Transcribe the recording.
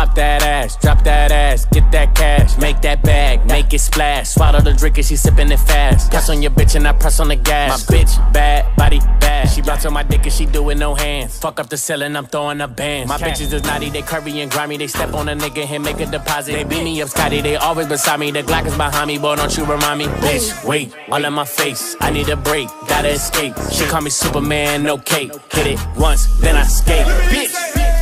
Pop that ass, drop that ass, get that cash, make that bag, make it splash. Swallow the drink and she sipping it fast. Press on your bitch and I press on the gas. My bitch bad, body bad. She bounce on my dick and she do it no hands. Fuck up the ceiling, I'm throwing up bands. My bitches is naughty, they curvy and grimy. They step on a nigga and make a deposit. They beat me up Scotty, they always beside me. The Glock is behind me, boy, don't you remind me. Bitch, wait, all in my face. I need a break, gotta escape. She call me Superman, no cape. Hit it once, then I skate. Bitch.